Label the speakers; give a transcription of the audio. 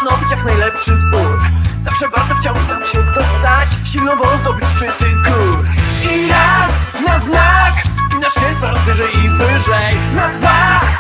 Speaker 1: stanowić jak najlepszy wzór. Zawsze bardzo chciałeś nam się dostać, silną wolą zdobyć szczyty gór. I raz na znak wspinasz się coraz wyżej i wyżej. Na dwa